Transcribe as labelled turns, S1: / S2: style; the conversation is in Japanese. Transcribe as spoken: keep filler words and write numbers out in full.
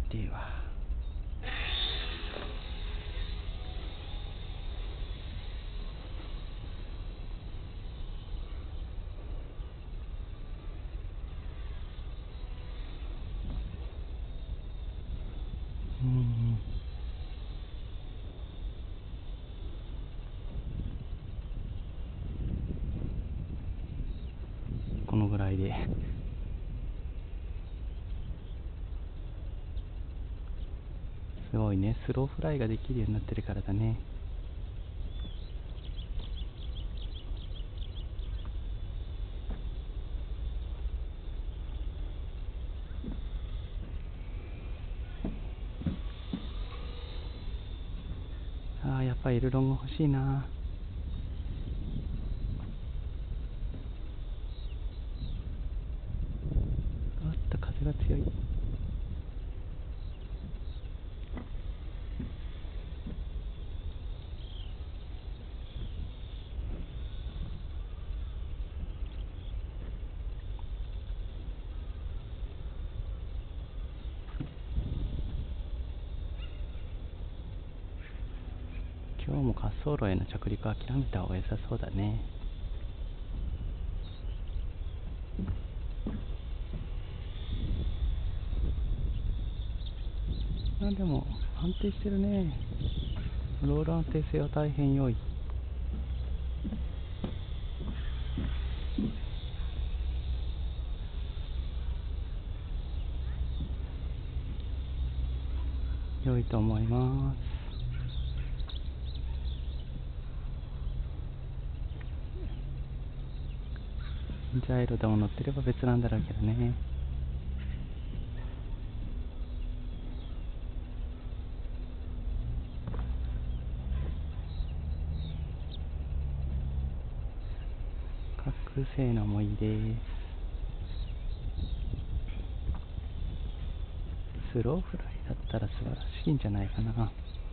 S1: ではうん、このぐらいですごいね。スローフライができるようになってるからだね。ああ、やっぱエルロンが欲しいな。あった、風が強い。今日も滑走路への着陸は諦めた方が良さそうだね。あ、でも安定してるね。ロール安定性は大変良い。良いと思います。ジャイロでも乗ってれば別なんだろうけどね。覚醒のもいいです。スローフライだったら素晴らしいんじゃないかな。